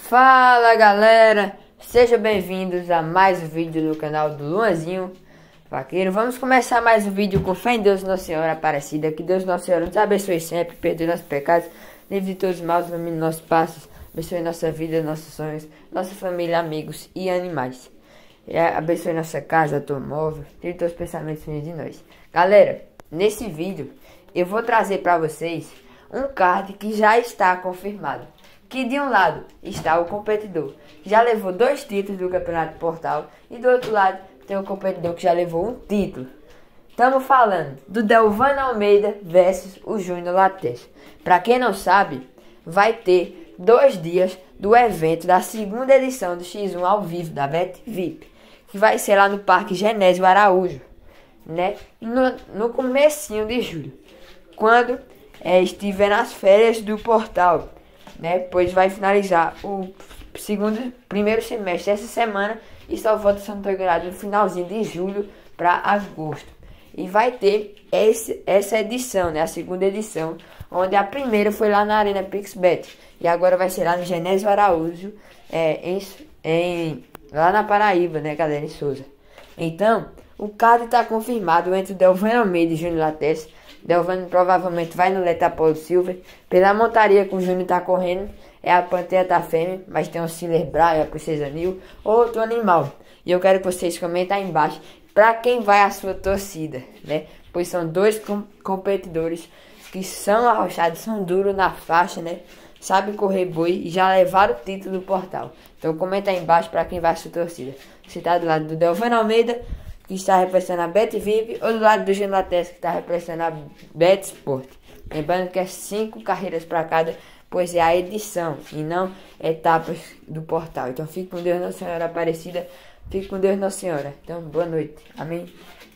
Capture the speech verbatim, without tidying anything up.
Fala galera, sejam bem-vindos a mais um vídeo no canal do Luanzinho Vaqueiro. Vamos começar mais um vídeo com fé em Deus Nossa Senhora Aparecida. Que Deus Nossa Senhora nos abençoe sempre, perdoe nossos pecados, livre de todos os maus, ilumine nossos passos, abençoe nossa vida, nossos sonhos, nossa família, amigos e animais. E abençoe nossa casa, automóvel, tire todos os pensamentos ruins de nós. Galera, nesse vídeo eu vou trazer para vocês um card que já está confirmado. Que de um lado está o competidor que já levou dois títulos do Campeonato Portal e do outro lado tem o competidor que já levou um título. Estamos falando do Delvano Almeida versus o Júnior Lattes. Para quem não sabe, vai ter dois dias do evento da segunda edição do X um ao vivo da Bet V I P, que vai ser lá no Parque Genésio Araújo, né? No, no comecinho de julho, quando é, estiver nas férias do Portal, né? Pois vai finalizar o segundo, primeiro semestre essa semana e só volta, se não estou enganado, no finalzinho de julho para agosto. E vai ter esse, essa edição, né? A segunda edição, onde a primeira foi lá na Arena Pixbet e agora vai ser lá no Genésio Araújo, é, em, em, lá na Paraíba, né, galera, em Souza. Então, o card está confirmado entre o Delvano Almeida e Júnior Lattes. Delvano provavelmente vai no Letapolo Silver. Pela montaria que o Júnior está correndo, é a Pantera da Fêmea, mas tem o Silver Braille, a Princesa Nil, outro animal. E eu quero que vocês comentem aí embaixo para quem vai a sua torcida, né? Pois são dois com competidores que são arrochados, são duros na faixa, né? Sabem correr boi e já levaram o título do Portal. Então comenta aí embaixo para quem vai a sua torcida. Você está do lado do Delvano Almeida, que está representando a Bet V I P, ou do lado do Júnior Lattes, que está representando a Bet Sport. Lembrando que é cinco carreiras para cada, pois é a edição e não etapas do Portal. Então fique com Deus Nossa Senhora Aparecida, fique com Deus Nossa Senhora. Então boa noite, amém.